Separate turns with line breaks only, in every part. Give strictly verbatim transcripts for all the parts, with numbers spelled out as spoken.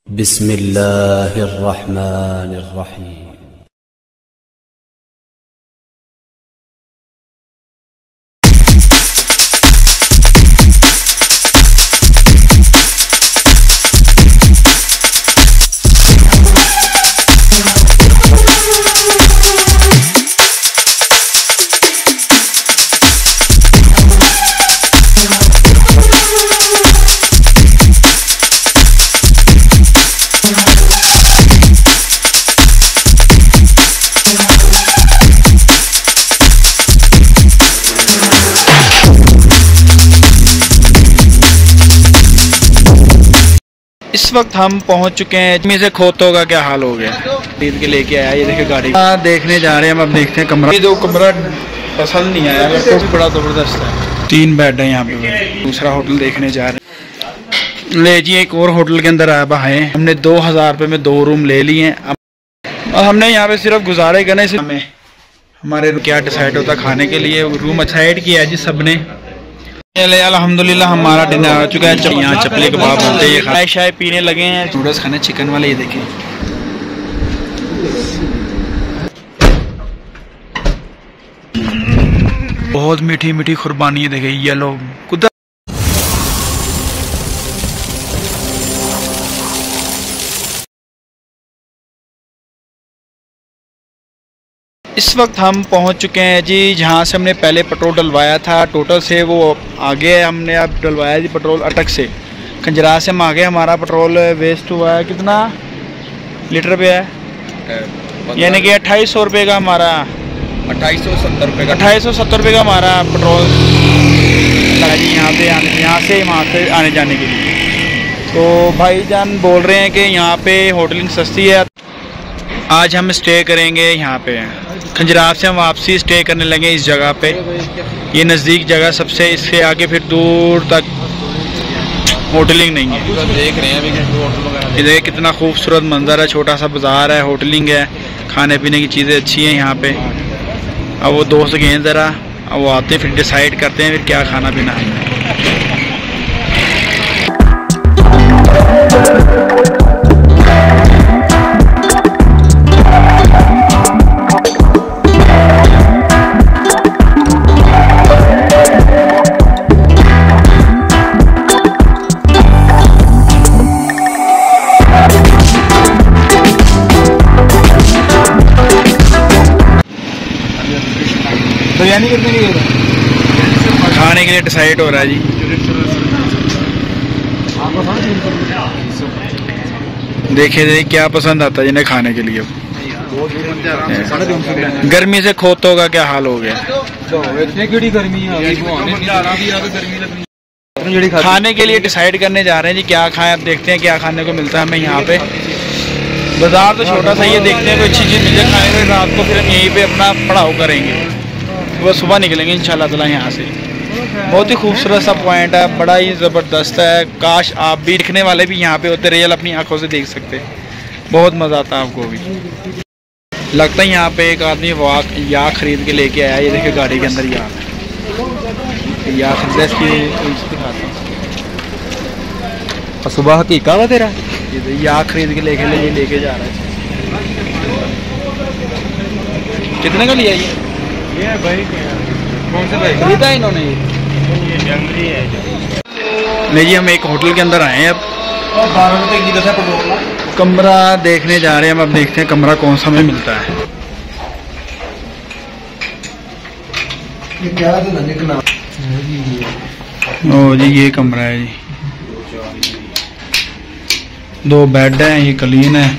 बिस्मिल्लाहिर्रहमानिर्रहीम।
इस वक्त हम पहुंच चुके हैं में से खोतों का क्या हाल हो गया। खरीद के लेके आया, ये देखिए गाड़ी हाँ देखने जा रहे हैं हम। अब देखते हैं कमरा, ये जो कमरा पसंद नहीं आया मेरे को, बड़ा ज़बरदस्त है। तीन बेड है यहाँ पे। दूसरा होटल देखने जा रहे हैं। ले जी एक और होटल के अंदर आया है। हमने दो हज़ार रुपये में दो रूम ले लिए हैं। अब हमने यहाँ पे सिर्फ गुजारे करने से हमें हमारे क्या डिसाइड होता खाने के लिए। रूम अच्छा ऐड किया है जी सबने। अल्हम्दुलिल्लाह हमारा डिनर आ चुका है। यहाँ चपले कबाब होते हैं, चाय शाय पीने लगे हैं। नूडल्स खाने चिकन वाले, ये देखें। बहुत मीठी मीठी कुर्बानी है, देखें ये लोग कुछ। इस वक्त हम पहुंच चुके हैं जी जहां से हमने पहले पेट्रोल डलवाया था। टोटल से वो आगे है, हमने अब डलवाया जी पेट्रोल अटक से। खंजरा से हम आगे हमारा पेट्रोल वेस्ट हुआ है। कितना लीटर पे है? यानी कि अट्ठाईस सौ रुपये का हमारा
अट्ठाईस सौ सत्तर रुपये का
अट्ठाईस सौ सत्तर रुपये का हमारा पेट्रोल लगा जी यहाँ पे आने यहाँ से वहाँ से आने जाने के लिए। तो भाईजान बोल रहे हैं कि यहाँ पे होटलिंग सस्ती है। आज हम स्टे करेंगे यहाँ पे। खंजराफ से हम वापसी स्टे करने लगे इस जगह पे। ये नज़दीक जगह सबसे, इससे आगे फिर दूर तक होटलिंग नहीं है।
देख रहे हैं अभी होटल।
ये देखिए कितना खूबसूरत मंजर है। छोटा सा बाज़ार है, होटलिंग है, खाने पीने की चीज़ें अच्छी हैं यहाँ पे। अब वो दोस्त गए ज़रा, अब वो आते हैं फिर डिसाइड करते हैं फिर क्या खाना पीना है। बिरयानी कितने की खाने के लिए डिसाइड हो रहा है जी। देखिए देखिए क्या पसंद आता है जिन्हें खाने के लिए। गर्मी से खोतों का क्या हाल हो गया। खाने के लिए डिसाइड करने जा रहे हैं जी क्या खाएं। अब देखते हैं क्या खाने को मिलता है हमें यहाँ पे। बाजार तो छोटा सा ही है, देखते हैं कोई अच्छी चीज़ मिल जाए खाने को। रात को फिर हम यहीं पे अपना पड़ाव करेंगे। वो सुबह निकलेंगे इंशाल्लाह ताला यहाँ से। बहुत ही खूबसूरत सा पॉइंट है, बड़ा ही ज़बरदस्त है। काश आप भी दिखने वाले भी यहाँ पे होते, रियल अपनी आंखों से देख सकते। बहुत मज़ा आता है आपको भी। लगता है यहाँ पे एक आदमी वाक या खरीद के लेके आया। ये देखिए गाड़ी के अंदर या या खरीदा इसकी दिखाता हूँ।
सुबह हकीका हुआ तेरा
ये या खरीद के लेके ले लेके जा रहा है। कितने का लिया ये?
ये भाई कौन सा भाई
खरीदा है इन्होंने? ये
जंगली है।
नहीं जी हम एक होटल के अंदर आए हैं। अब
बारह रुपए की दस पेट्रोल
कमरा देखने जा रहे हैं हम। अब देखते हैं कमरा कौन सा हमें मिलता है। ओ जी ये कमरा है जी। दो बेड हैं, ये क्लीन है।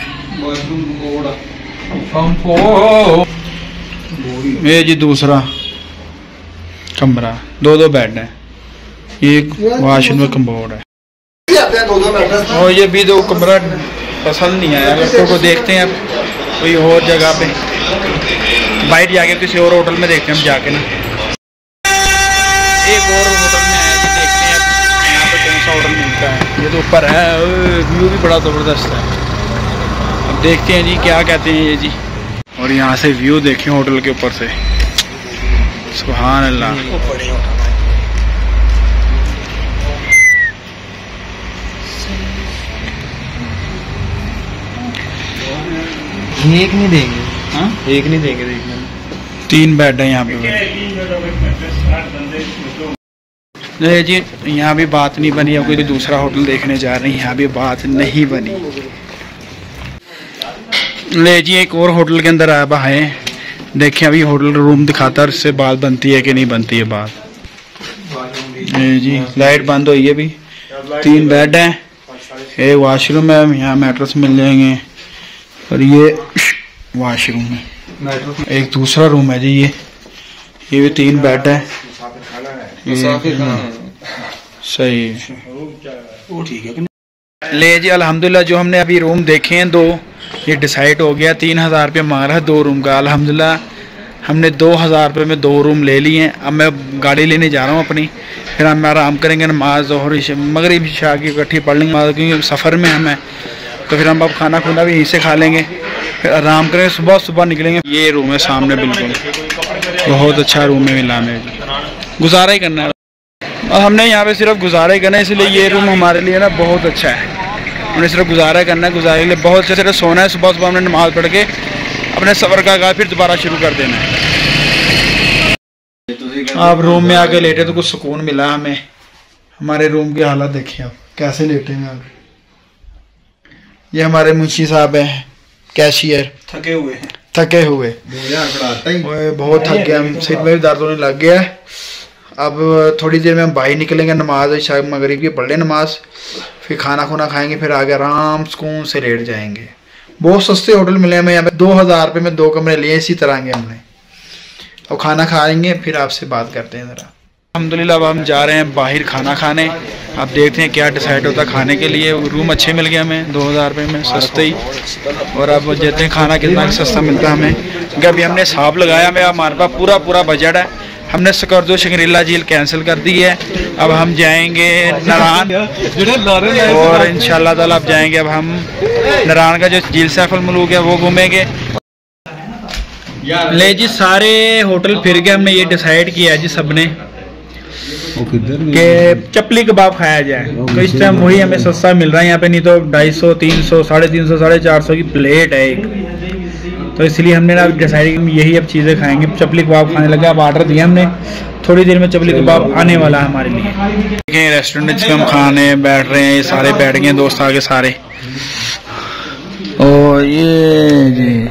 ये जी दूसरा कमरा, दो दो बेड है। एक वॉशरूम में कम्बोर्ड है। और ये भी दो कमरा पसंद नहीं आया मेरे को। देखते हैं अब कोई और जगह पे बाइट जाके किसी और होटल में देखते हैं हम जाके ना। एक और होटल में आया जी, देखते हैं अब यहाँ पे कौन सा होटल मिलता है। ये तो ऊपर है, व्यू भी बड़ा ज़बरदस्त है। अब देखते हैं जी क्या कहते हैं ये जी। और यहाँ से व्यू देखें होटल के ऊपर से, सुभान अल्लाह।
एक नहीं देंगे।
हाँ
एक नहीं देंगे देखने में।
तीन बेड है यहाँ पे। नहीं जी यहाँ भी बात नहीं बनी, अब कोई दूसरा होटल देखने जा रहे हैं, यहाँ भी बात नहीं बनी। ले जी एक और होटल के अंदर आया है, देखें अभी होटल रूम दिखाता है, इससे बात बनती है कि नहीं बनती है बात। जी लाइट बंद हुई है, भी तीन बेड हैं, एक वाशरूम है, यहाँ मैट्रेस मिल जाएंगे, और ये वाशरूम है। एक दूसरा रूम है जी, ये ये भी तीन बेड है, सही है। ले जी अल्हम्दुलिल्लाह जो हमने अभी रूम देखे हैं दो, ये डिसाइड हो गया, तीन हज़ार रुपये मांग रहा है दो रूम का। अल्हम्दुलिल्लाह हमने दो हज़ार रुपये में दो रूम ले लिए हैं। अब मैं गाड़ी लेने जा रहा हूँ अपनी, फिर हम आराम करेंगे, नमाज ज़ोहर मगरिब इशा की इकट्ठी पढ़ लेंगे, क्योंकि सफ़र में हमें, तो फिर हम अब खाना खुना भी यहीं से खा लेंगे, फिर आराम करेंगे, सुबह सुबह निकलेंगे। ये रूम है सामने, बिल्कुल बहुत अच्छा रूम है, मिला में गुजारा ही करना है, और हमने यहाँ पे सिर्फ गुजारा ही करना है, इसलिए ये रूम हमारे लिए ना बहुत अच्छा है। हमने सिर्फ गुजारा करना है, गुजारे के लिए बहुत अच्छे से सोना है, सुबह सुबह हमने नमाज पढ़ के अपने सफ़र का आगाज़ फिर दोबारा शुरू कर देना है। आप रूम में आके लेटे तो कुछ सुकून मिला हमें। हमारे रूम की हालत देखिए आप, कैसे लेटे हैं आप। ये हमारे मुंशी साहब हैं, कैशियर, थके हुए हैं, थके हुए बहुत थक गए हम, सिर में भी दर्द होने लग गया है। अब थोड़ी देर में हम बाहर निकलेंगे, नमाज शायद मगरिब की पढ़ लें नमाज, फिर खाना खुना खाएंगे, फिर आगे आराम सुकून से लेट जाएंगे। बहुत सस्ते होटल मिले हमें यहाँ पे, दो हज़ार रुपये में दो कमरे लिए इसी तरह के हमने। और खाना खाएंगे, फिर आपसे बात करते हैं ज़रा। अल्हम्दुलिल्लाह अब हम जा रहे हैं बाहर खाना खाने, आप देखते हैं क्या डिसाइड होता है खाने के लिए। रूम अच्छे मिल गए हमें दो हज़ार रुपये में, सस्ते ही, और अब देखते हैं खाना कितना सस्ता मिलता है हमें, क्योंकि अभी हमने हिसाब लगाया, हमें हमारे पास पूरा पूरा बजट है। हमने स्कर्दो शंग्रीला झील कैंसिल कर दी है, अब हम जाएंगे नारायण, और इंशाल्लाह ताला अब जाएंगे, अब हम नारायण का जो झील सैफ अल मलूक है वो घूमेंगे। ले जी सारे होटल फिर के हमने ये डिसाइड किया जी सबने कि चपली कबाब खाया जाए, तो इस टाइम वही हमें सस्ता मिल रहा है यहाँ पे, नहीं तो ढाई सौ तीन सौ साढ़े तीन सौ साढ़े चार सौ की प्लेट है एक, तो इसलिए हमने ना डिसाइड हम यही अब चीज़ें खाएंगे। चपली कबाब खाने लगे, अब ऑर्डर दिया हमने, थोड़ी देर में चपली कबाब आने वाला है हमारे लिए। देखें रेस्टोरेंट जिसमें हम खाने बैठ रहे हैं, ये सारे बैठ गए दोस्त आगे सारे, और ये जी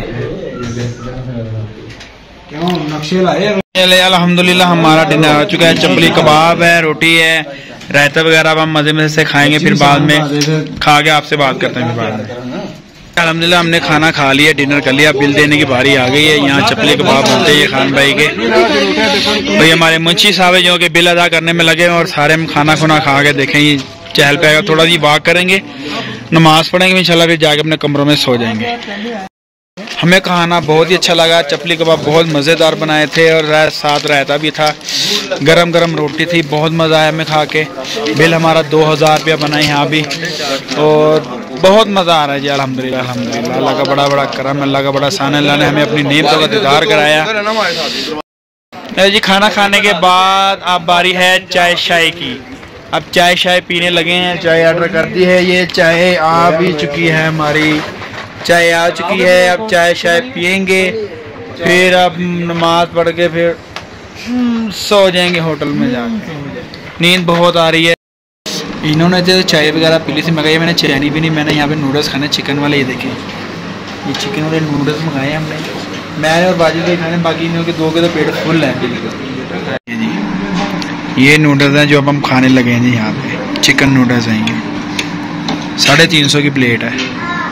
अल्हम्दुलिल्लाह हमारा डिनर आ चुका है, चपली कबाब है, रोटी है, रायता वगैरह, अब हम मजे मजे से खाएंगे, फिर बाद में खा के आपसे बात करते हैं बाद में। अल्हम्दुलिल्लाह हमने खाना खा लिया, डिनर कर लिया, बिल देने की बारी आ गई है। यहाँ चपली कबाब होते हैं खान भाई के, भाई हमारे मुंशी साहब जो कि बिल अदा करने में लगे, और सारे हम खाना खुना खा के देखें ये चहल पे आएगा, थोड़ा सी वॉक करेंगे, नमाज पढ़ेंगे, इंशाल्लाह फिर जाके अपने कमरों में सो जाएंगे। हमें खाना बहुत ही अच्छा लगा, चपली कबाब बहुत मज़ेदार बनाए थे, और साथ रायता भी था, गरम गरम रोटी थी, बहुत मज़ा आया हमें खा के। बिल हमारा दो हज़ार रुपया बना यहाँ भी, और बहुत मज़ा आ रहा है जी अल्हम्दुलिल्लाह। अल्हम्दुलिल्लाह अल्लाह का बड़ा बड़ा करम, अल्लाह का बड़ा सान, अल्लाह ने हमें अपनी नेमतों का दीदार कराया। जी खाना खाने के बाद अब बारी है चाय शाय की, अब चाय शाय पीने लगे हैं, चाय ऑर्डर कर दी है, ये चाय आ भी चुकी है हमारी, चाय आ चुकी है, अब चाय शाय पियेंगे, फिर अब नमाज पढ़ के फिर सो जाएंगे होटल में जाके, नींद बहुत आ रही है। इन्होंने तो चाय वगैरह पी ली थी, मैं मैंने चाय नहीं भी नहीं, मैंने यहाँ पे नूडल्स खाने चिकन वाले, ये देखें ये चिकन वाले नूडल्स मंगाए हमने, मैंने और बाजू के खाने, बाकी इन्हों के दो के तो पेट फुल है जी। ये नूडल्स हैं जो अब हम खाने लगे हैं जी, यहाँ पे चिकन नूडल्स आएंगे, साढ़े तीन सौ की प्लेट है,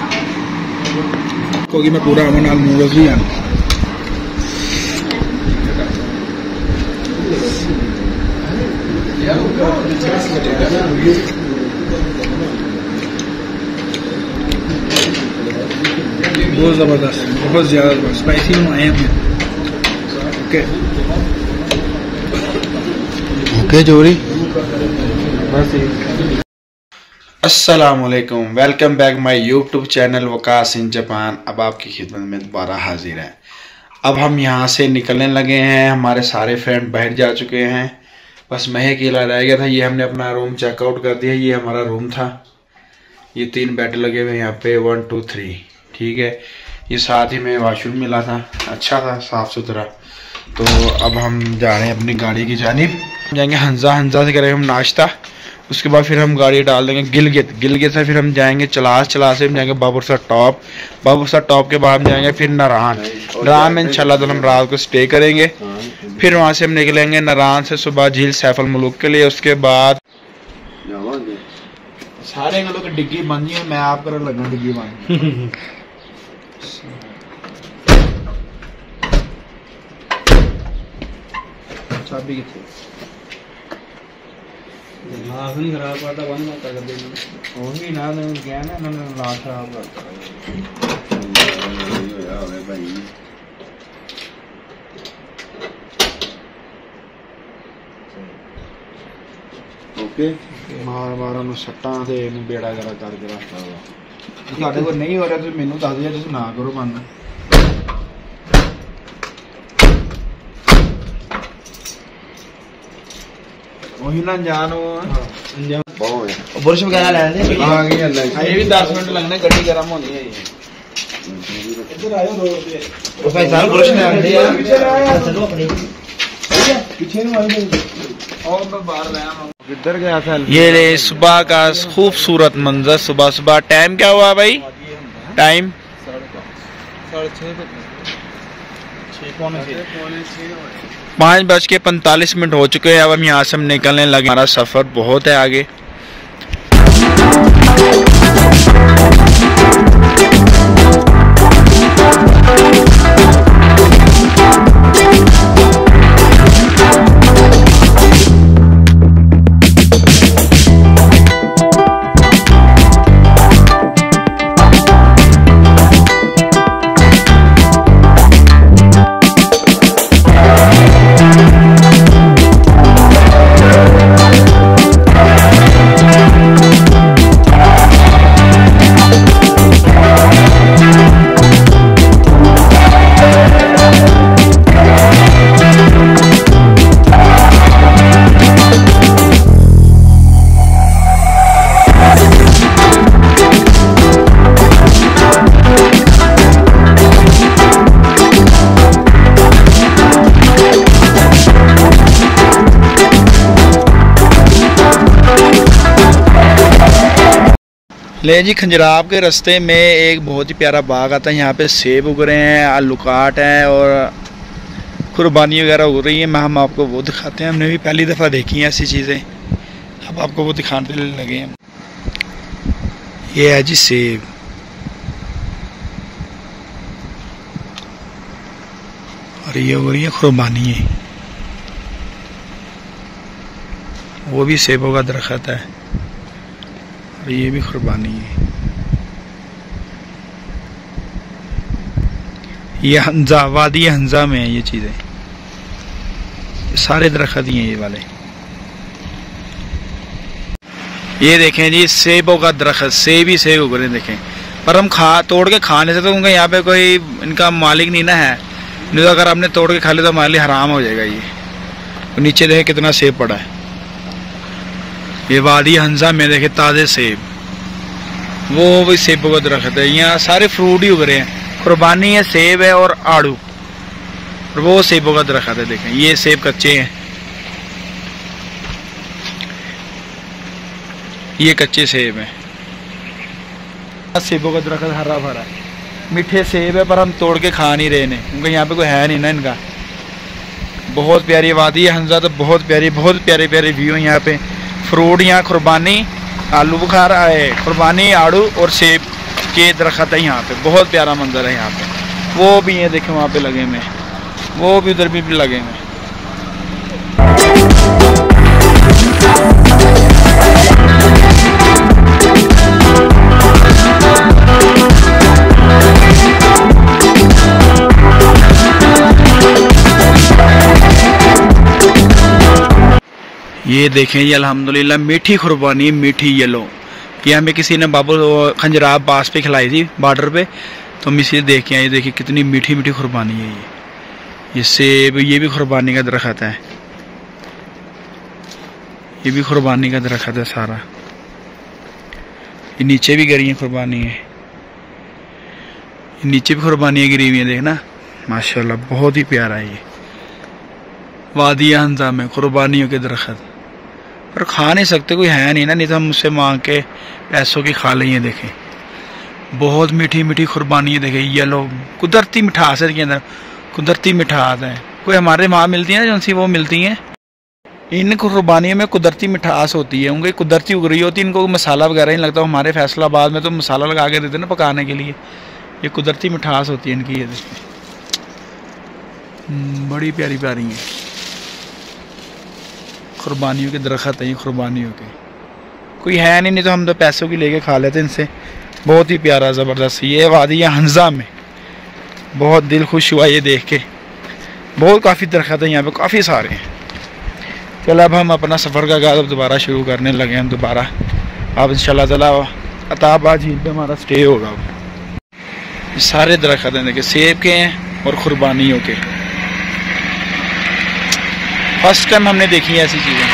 क्योंकि मैं पूरा अमन नाल नूडल्स भी आना। बहुत ज़बरदस्त, बहुत ज़्यादा स्पाइसी आए हैं। ओके ओके जोरी, अस्सलामुअलैकुम, welcome back my YouTube channel Waqas in Japan. अब आपकी खिदमत में दोबारा हाजिर है। अब हम यहाँ से निकलने लगे हैं, हमारे सारे फ्रेंड बाहर जा चुके हैं, बस मैं अकेला रह गया था। ये हमने अपना रूम चेकआउट कर दिया, ये हमारा रूम था, ये तीन बेड लगे हुए हैं यहाँ पे, वन टू थ्री, ठीक है। ये साथ ही में वाशरूम मिला था, अच्छा था, साफ़ सुथरा। तो अब हम जा रहे हैं अपनी गाड़ी की जानिब, जाएंगे हंजा, हंजा से करेंगे हम नाश्ता, उसके बाद फिर हम गाड़ी डाल देंगे गिलगित, गिलगित से फिर हम जाएंगे चलास, चलास से हम जाएंगे बाबुरसा टॉप, बाबुरसा टॉप के बाद हम जाएंगे फिर नारान, नारान में इंशाल्लाह तो हम रात को स्टे करेंगे। फिर वहाँ से हम निकलेंगे नारान से सुबह झील सैफल मुलूक के लिए। उसके बाद सारे लोग की डिग्गी बंद है, मैं आप कर लगा डिग्गी बंद चाबी कितनी लाश नहीं खराब करता, बंद करता कर देना वही ना, क्या ना इन्होंने लाश खराब करता भाई। ओके मार मार सट्टा से बेड़ा जरा करके रखता हुआ ਤੁਹਾਡੇ ਕੋਲ नहीं हो रहा तो मैनू दस दिया, तुम ना करो बंद। वही ना जानो बुरश वगैरह ले आ गई अल्लाह, ये भी दस मिनट लगने, गड्डी गर्म होनी है। इधर आयो रोड पे ओ भाई साहब बुरश ले आंदे यार, चलो अपने पीछे नु आई और मैं बाहर ले आया, किधर गया था। ये ले सुबह का खूबसूरत मंजर, सुबह सुबह। टाइम क्या हुआ भाई? टाइम पाँच बज के पैंतालीस मिनट हो चुके हैं। अब हम यहाँ से हम निकलने लगे, हमारा सफ़र बहुत है आगे। ले जी खंजराब के रास्ते में एक बहुत ही प्यारा बाग आता है, यहाँ पे सेब उग रहे हैं, आलूकाट हैं और कुर्बानी वगैरह उग रही है। मैं हम आपको वो दिखाते हैं, हमने भी पहली दफ़ा देखी हैं ऐसी चीज़ें, अब आपको वो दिखाने लगे हैं। ये है जी सेब, और ये हो रही है कुर्बानी है, वो भी सेबों का दरख्त है, ये भी कुर्बानी है। ये हंजा, वादी हंजा में है ये चीज़ें, सारे दरख्त ही हैं ये वाले। ये देखें जी सेबों का दरख्त, सेब ही सेब उग रहे हैं देखें, पर हम खा तोड़ के खाने से तो क्योंकि यहाँ पे कोई इनका मालिक नहीं ना है, नहीं तो अगर हमने तोड़ के खा लिया तो हमारे लिए हराम हो जाएगा। ये तो नीचे देखे कितना सेब पड़ा है। ये वादी हंजा में देखे ताज़े सेब, वो भी सेबों का दरख्त है। यहाँ सारे फ्रूट ही उग रहे हैं, कुर्बानी है, सेब है और आड़ू, और वो सेबों का दरख्त है। देखें ये सेब कच्चे हैं, ये कच्चे सेब हैं। सेबों का दरख्त हरा भरा है, मीठे सेब है, पर हम तोड़ के खा नहीं रहे हैं क्योंकि यहाँ पे कोई है नहीं ना इनका। बहुत प्यारी वादी है हंजा, तो बहुत प्यारी, बहुत प्यारे प्यारे व्यू है यहाँ पे। फ्रूट यहाँ कुर्बानी, आलू बुखारा है, कुर्बानी, आड़ू और सेब के दरख्त है यहाँ पे। बहुत प्यारा मंजर है यहाँ पे। वो भी है देखें वहाँ पे लगे हुए, वो भी उधर भी, भी लगे हुए। ये देखें ये अल्हम्दुलिल्लाह मीठी कुर्बानी, मीठी येलो। ये हमें किसी ने बाबू खंजराब बास पे खिलाई थी बॉर्डर पे, तो हम इसे देख के आए। देखिए कितनी मीठी मीठी कुर्बानी है ये। ये सेब, ये भी कुर्बानी का दरख्त है, ये भी कुर्बानी का दरख्त है सारा। ये नीचे भी गिरी है कुर्बानी है। नीचे भी कुर्बानियाँ गिरी हुई हैं, देखना माशाल्लाह, बहुत ही प्यारा है ये वादी हंजा में कुर्बानियों के दरख्त। पर खा नहीं सकते, कोई है नहीं ना, नहीं तो हम उससे मांग के पैसों की खा लें। देखें बहुत मीठी मीठी कुर्बानियाँ, देखें येलो कुदरती मिठास है, इसके अंदर कुदरती मिठास है। कोई हमारे वहाँ मिलती है ना जो सी वो मिलती हैं, इन कुर्बानियों में कुदरती मिठास होती है, उनकी कुदरती उग रही होती है, इनको मसाला वगैरह नहीं लगता। हमारे फैसलाबाद में तो मसाला लगा के देते हैं ना पकाने के लिए, ये कुदरती मिठास होती है इनकी। ये बड़ी प्यारी प्यारी हैं कुर्बानियों के दरख्त हैं ये, कुर्बानियों के कोई है नहीं, नहीं तो हम तो पैसों की लेके खा लेते इनसे। बहुत ही प्यारा ज़बरदस्त ये वादी हंजा में, बहुत दिल खुश हुआ ये देख के। बहुत काफ़ी दरख्त हैं यहाँ पे, काफ़ी सारे हैं। चलो अब हम अपना सफ़र का आगाज़ अब दोबारा शुरू करने लगे हैं दोबारा। अब इंशाल्लाह ताला अताबाद झील पे हमारा स्टे होगा। सारे दरख्त हैं, देखिए सेब के हैं और कुर्बानियों के। फर्स्ट टाइम हमने देखी है ऐसी चीज़ें।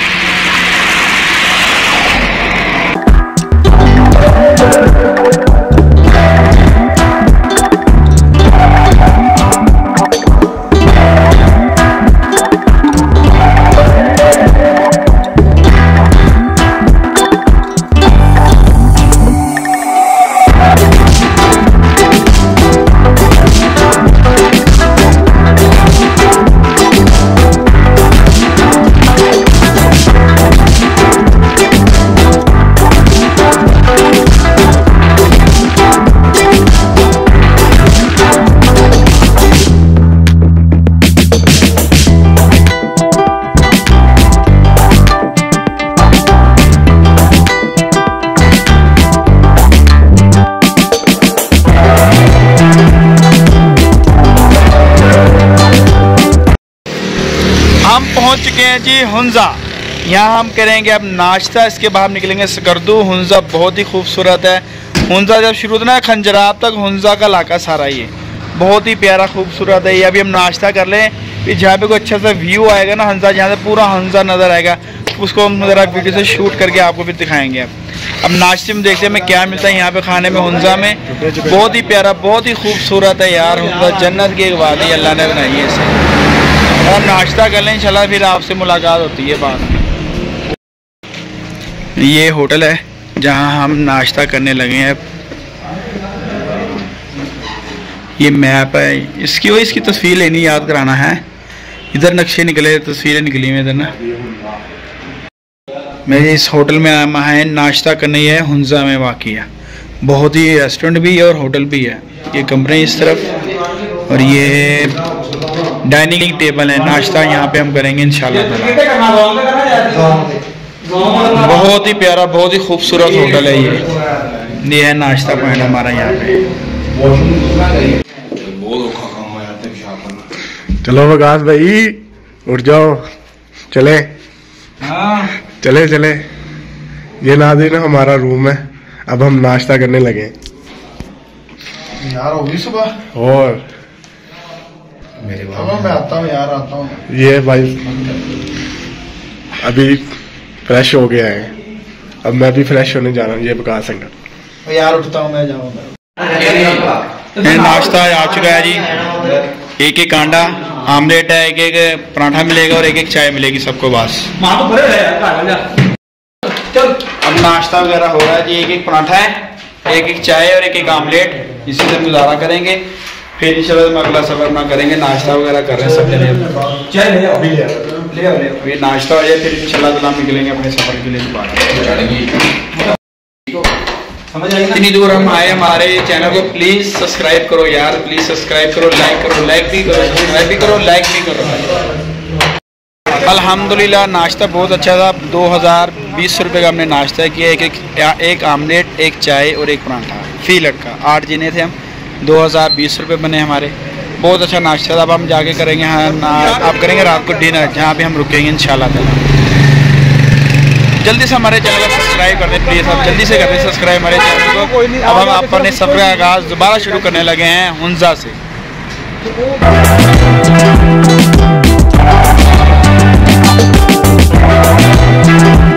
पहुंच चुके हैं जी हुंजा। यहाँ हम करेंगे अब नाश्ता, इसके बाद निकलेंगे सकरदू। हुंजा बहुत ही खूबसूरत है। हुंजा जब शुरू होता है खंजराब तक हुंजा का इलाका सारा ये बहुत ही प्यारा खूबसूरत है। ये अभी हम नाश्ता कर लें, फिर जहाँ पे कोई अच्छा सा व्यू आएगा ना हुंजा, जहाँ से पूरा हुंजा नज़र आएगा, उसको हम ज़रा वीडियो से शूट करके आपको फिर दिखाएंगे। अब नाश्ते में देखते हैं हमें क्या मिलता है यहाँ पे खाने में हुंजा में। बहुत ही प्यारा, बहुत ही खूबसूरत है यार हुंजा, जन्नत की एक वादी अल्लाह ने बनाई है इसे। और नाश्ता कर लें इंशाल्लाह, फिर आपसे मुलाकात होती है बाद। ये होटल है जहाँ हम नाश्ता करने लगे हैं। ये मैप है, इसकी वो इसकी तस्वीर लेनी याद कराना है। इधर नक्शे निकले, तस्वीरें निकली हुई इधर ना। मैं इस होटल में आया है नाश्ता करने, है हुंजा में वाक़िया। बहुत ही रेस्टोरेंट भी है और होटल भी है। ये कमरे इस तरफ और ये डाइनिंग टेबल है। नाश्ता यहाँ पे हम करेंगे इंशाल्लाह। बहुत ही प्यारा, बहुत ही खूबसूरत होटल है ये। ये है नाश्ता पॉइंट हमारा यहाँ पे।
चलो वकास भाई उठ जाओ, चले
हाँ
चले चले। ये नाज़रीन हमारा रूम है, अब हम नाश्ता करने लगे
यार। होगी सुबह
और
मेरे मैं आता हूँ यार, आता हूँ।
ये भाई अभी फ्रेश हो गया है, अब मैं भी फ्रेश होने जा रहा हूँ। ये बका संगत
यार उठता हूँ मैं, जाऊँगा। नाश्ता आ चुका है जी। एक एक कांडा आमलेट है, एक एक पराठा मिलेगा और एक एक चाय मिलेगी सबको बस। अब नाश्ता वगैरह हो रहा है जी। एक एक पराठा है, एक एक चाय और एक एक आमलेट, इसी से गुजारा करेंगे। फिर इंशाल्लाह अगला सफर अपना करेंगे। नाश्ता वगैरह कर रहे हैं सब जने। ये नाश्ता हो जाए फिर इंशाल्लाह हम निकलेंगे अपने सफर के लिए। इतनी दूर हम आए, हमारे चैनल को प्लीज सब्सक्राइब करो यार, प्लीज सब्सक्राइब करो, लाइक करो, लाइक भी करो, सब्सक्राइब भी करो, लाइक भी करो। अल्हम्दुलिल्लाह नाश्ता बहुत अच्छा था। दो हज़ार बीस रुपये का हमने नाश्ता किया। एक एक एक आमलेट, एक चाय और एक पराठा, फी लड़का। आठ जने थे हम, दो हज़ार बीस रुपये बने हमारे। बहुत अच्छा नाश्ता था। अब हम जाके करेंगे हाँ अब करेंगे रात को डिनर, जहाँ पे हम रुकेंगे इंशाल्लाह ताला। जल्दी से हमारे चैनल को सब्सक्राइब कर दें प्लीज़, अब जल्दी से कर दें सब्सक्राइब हमारे चैनल को। अब हम अपने सफ़र का आगाज़ दोबारा शुरू करने लगे हैं हुंजा से।